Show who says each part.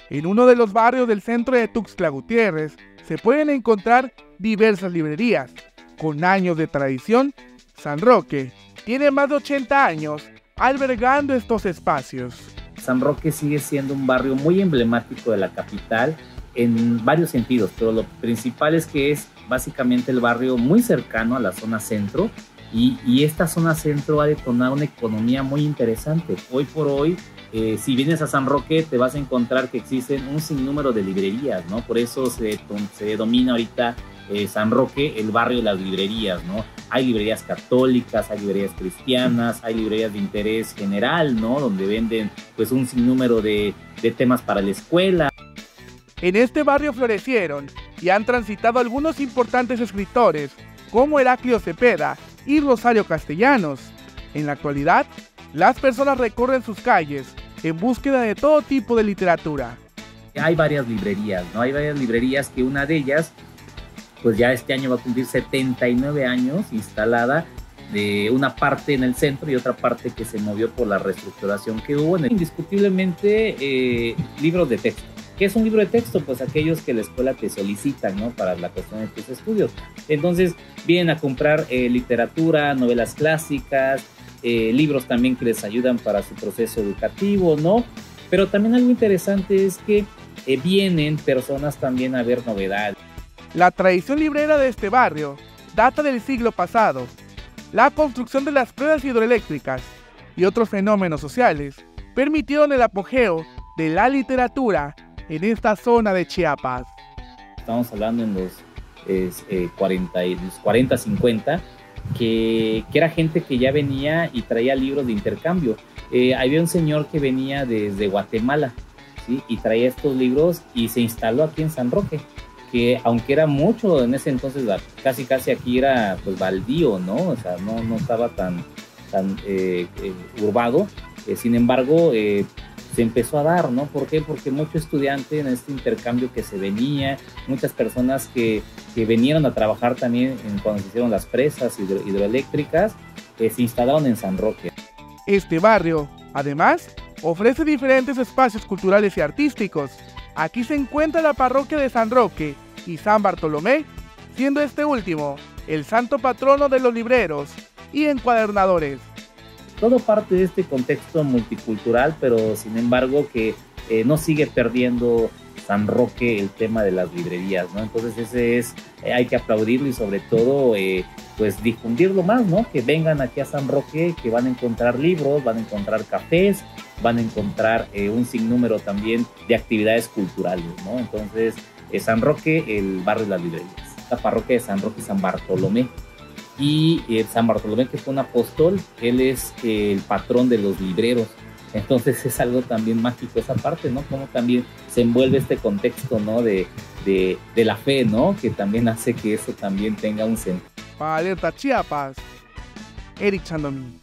Speaker 1: En uno de los barrios del centro de Tuxtla Gutiérrez se pueden encontrar diversas librerías. Con años de tradición, San Roque tiene más de 80 años albergando estos espacios.
Speaker 2: San Roque sigue siendo un barrio muy emblemático de la capital en varios sentidos, pero lo principal es que es básicamente el barrio muy cercano a la zona centro y esta zona centro ha detonado una economía muy interesante. Hoy por hoy, si vienes a San Roque, te vas a encontrar que existen un sinnúmero de librerías, ¿no? Por eso se denomina ahorita San Roque el barrio de las librerías, ¿no? Hay librerías católicas, hay librerías cristianas, hay librerías de interés general, ¿no? Donde venden pues un sinnúmero de temas para la escuela.
Speaker 1: En este barrio florecieron y han transitado algunos importantes escritores como Heraclio Cepeda y Rosario Castellanos. En la actualidad, las personas recorren sus calles en búsqueda de todo tipo de literatura.
Speaker 2: Hay varias librerías, ¿no? Hay varias librerías que una de ellas, pues ya este año va a cumplir 79 años instalada, de una parte en el centro y otra parte que se movió por la reestructuración que hubo. Indiscutiblemente libros de texto. ¿Qué es un libro de texto? Pues aquellos que la escuela te solicitan, ¿no? Para la cuestión de tus estudios. Entonces vienen a comprar literatura, novelas clásicas, libros también que les ayudan para su proceso educativo, ¿no? Pero también algo interesante es que vienen personas también a ver novedades.
Speaker 1: La tradición librera de este barrio data del siglo pasado. La construcción de las presas hidroeléctricas y otros fenómenos sociales permitieron el apogeo de la literatura en esta zona de Chiapas.
Speaker 2: Estamos hablando en los 40, 50, que era gente que ya venía y traía libros de intercambio. Había un señor que venía desde Guatemala, ¿sí? Y traía estos libros y se instaló aquí en San Roque, que aunque era mucho en ese entonces, casi aquí era pues baldío, ¿no? O sea, no estaba tan urbado. Sin embargo, se empezó a dar, ¿no? ¿Por qué? Porque mucho estudiante en este intercambio que se venía, muchas personas que vinieron a trabajar también cuando se hicieron las presas hidroeléctricas, se instalaron en San Roque.
Speaker 1: Este barrio, además, ofrece diferentes espacios culturales y artísticos. Aquí se encuentra la parroquia de San Roque y San Bartolomé, siendo este último el santo patrono de los libreros y encuadernadores.
Speaker 2: Todo parte de este contexto multicultural, pero sin embargo que no sigue perdiendo San Roque el tema de las librerías, ¿no? Entonces hay que aplaudirlo y sobre todo pues difundirlo más, ¿no? Que vengan aquí a San Roque, que van a encontrar libros, van a encontrar cafés, van a encontrar un sinnúmero también de actividades culturales, ¿no? Entonces San Roque, el barrio de las librerías, la parroquia de San Roque y San Bartolomé. Y San Bartolomé, que fue un apóstol, él es el patrón de los libreros. Entonces es algo también mágico esa parte, ¿no? Como también se envuelve este contexto, ¿no? De la fe, ¿no? Que también hace que eso también tenga un sentido.
Speaker 1: Para Alerta Chiapas, Eric Chandomí.